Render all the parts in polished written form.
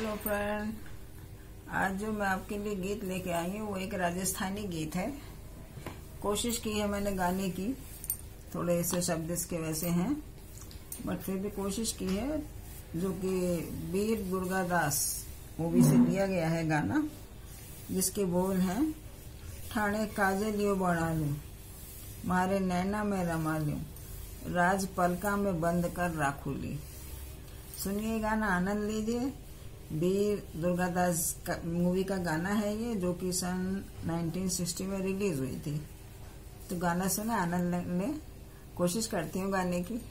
Hello friend, आज जो मैं आपके लिए गीत लेके आई हूँ वो एक राजस्थानी गीत है। कोशिश की है मैंने गाने की, थोड़े ऐसे शब्द इसके वैसे हैं बट फिर भी कोशिश की है, जो कि वीर दुर्गादास मूवी से लिया गया है गाना, जिसके बोल हैं ठाणे काजलियो बना लूं, मारे नैना में रमा लूं, राज पलका में बंद कर राखू ली। सुनिए गाना, आनंद लीजिए। वीर दुर्गादास मूवी का गाना है ये, जो कि सन 1960 में रिलीज हुई थी। तो गाना सुने, आनंद लें। कोशिश करती हूँ गाने की।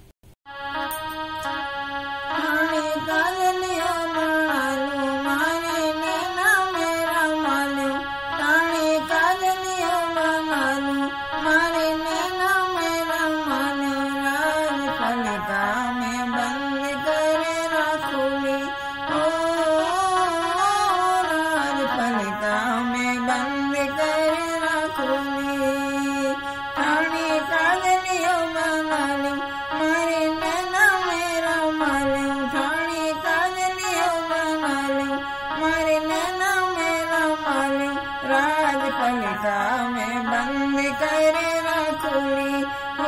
पलका में बंद कर रखूली, हो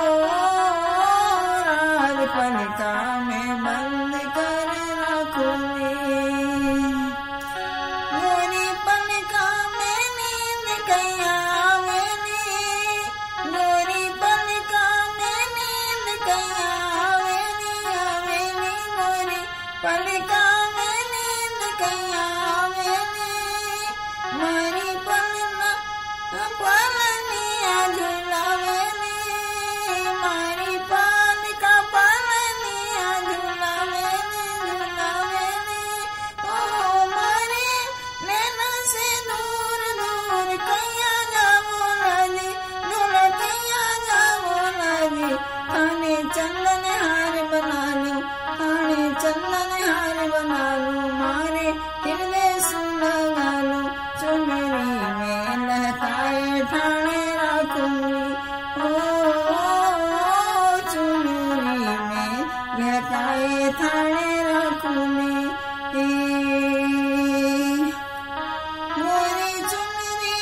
राज पलका में बंद कर रखूली। गोरी पलका में नींद कैया आवेली, गोरी पलका में नींद कैया आवेली, आवेली गोरी पलका में नींद कैया आवेली। मारी पालनिया झुलावेली, मारी पाल का पालनिया झुलावेली, झुलावेली। ओ मारे नैना से दूर दूर कैया जावो लागी, दूर कैया जावो लागी। थाने चंदन हार बना लूं, थाने चंदन हार बना लूं, मारे हृदय सुन लगा लूं, चुनरी में लहकाए ठाणे राखूंगी, ओ चुनरी में लहकाए ठाणे राखूंगी। गोरी चुनरी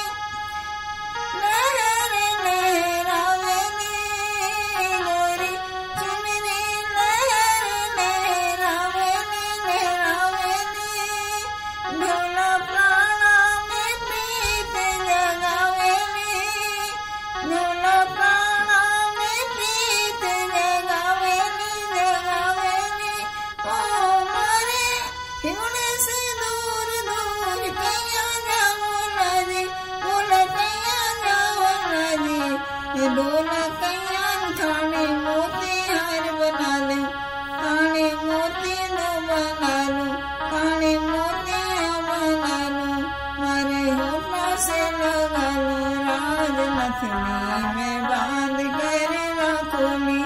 लहर लहरावेली, गोरी चुनरी लहर लहरावेली, लहरावेली। ढोला प्राणा में प्रीत जगावेली, ढोला प्राणा में प्रीत जगावेली, जगावेली। ओ मारे हिवड़े से दूर दूर कैया जावो लागी, बोला कैया जावो लागी। बोला कैया थाने मोती हार बना लूं, थाने मोती नो बना लूं, थाने मोती बना लूं, मारे होठों से लगा लूं, राज नथनी में बांध कर रखूंगी।